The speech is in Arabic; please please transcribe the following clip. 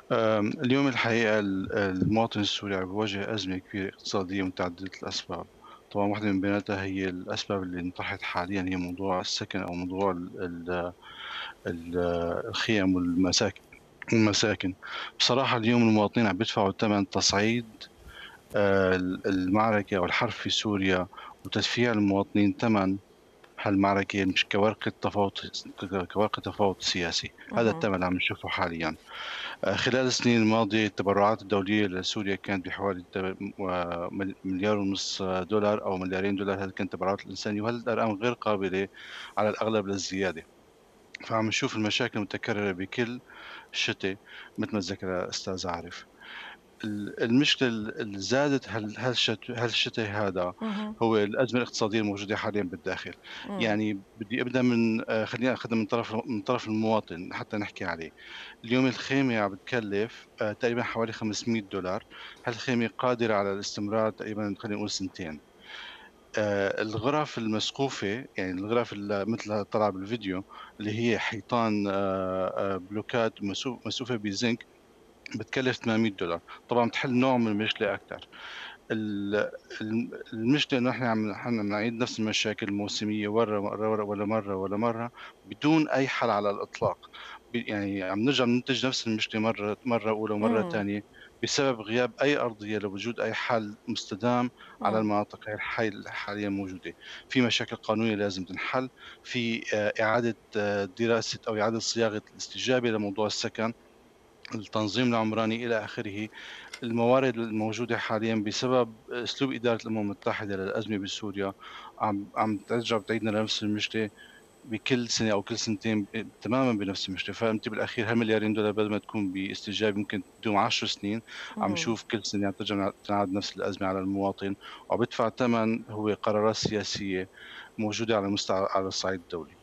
اليوم الحقيقة المواطن السوري عم بيواجه أزمة كبيرة اقتصادية متعددة الأسباب. طبعًا واحدة من بيناتها هي الأسباب اللي انطرحت حاليًا، هي موضوع السكن أو موضوع ال الخيم والمساكن. بصراحة اليوم المواطنين عم بيدفعوا تمن تصعيد المعركة أو الحرب في سوريا، وتدفيع المواطنين تمن هالمعركة، مش كورقة تفاوض سياسي. هذا اهم. التمن اللي عم نشوفه حاليًا. خلال السنين الماضية التبرعات الدولية لسوريا كانت بحوالي مليار ونص دولار أو مليارين دولار. هذه كانت التبرعات الإنسانية، وهذه الأرقام غير قابلة على الأغلب للزيادة. فعم نشوف المشاكل متكررة بكل شتاء مثل ما ذكر أستاذ عارف. المشكلة اللي زادت هالشتاء هذا اهم. هو الأزمة الاقتصادية الموجودة حاليًا بالداخل. إمم. يعني بدي أبدأ من خلّيني آخذها من طرف المواطن حتى نحكي عليه. اليوم الخيمة عم بتكلف تقريبًا حوالي $500. هالخيمة قادرة على الاستمرار تقريبًا خلّينا نقول سنتين. الغرف المسقوفة، يعني الغرف مثل طلع بالفيديو، اللي هي حيطان بلوكات مسقوفة بزنك، بتكلف $800. طبعًا بتحل نوع من المشكلة أكتر. ال المشكلة إنه إحنا عم نعيد نفس المشاكل الموسمية ورا مرّة بدون أي حل على الإطلاق. يعني عم نرجع ننتج نفس المشكلة مرّة أولى ومرّة إمم. تانية، بسبب غياب أي أرضية لوجود أي حل مستدام على إمم. المناطق غير حاليًا موجودة. في مشاكل قانونية لازم تنحل، في إعادة دراسة أو إعادة صياغة الاستجابة لموضوع السكن، التنظيم العمراني إلى آخره. الموارد الموجودة حاليًا بسبب أسلوب إدارة الأمم المتحدة للأزمة بسوريا عم ترجع بتعيدنا لنفس المشكلة بكل سنة أو كل سنتين، تمامًا بنفس المشكلة. فأنتِ بالأخير هالمليارين دولار بدل ما تكون باستجابة ممكن تدوم 10 سنين، عم إمم. نشوف كل سنة عم ترجع تنعاد نفس الأزمة على المواطن، وعم بيدفع تمن هو قرارات سياسية موجودة على على الصعيد الدولي.